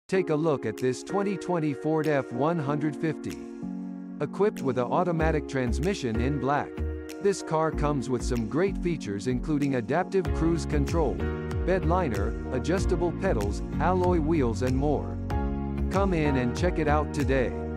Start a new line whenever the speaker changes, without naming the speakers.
Take a look at this 2020 Ford F-150. Equipped with an automatic transmission in black. This car comes with some great features including adaptive cruise control, bed liner, adjustable pedals, alloy wheels and more. Come in and check it out today.